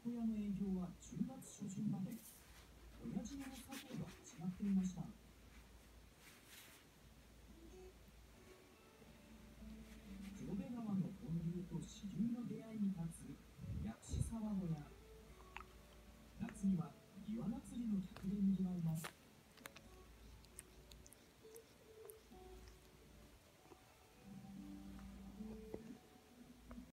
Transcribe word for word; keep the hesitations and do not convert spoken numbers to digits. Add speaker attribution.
Speaker 1: 屋の営業はじゅうがつ初旬まで、親父の作業が始まっていました。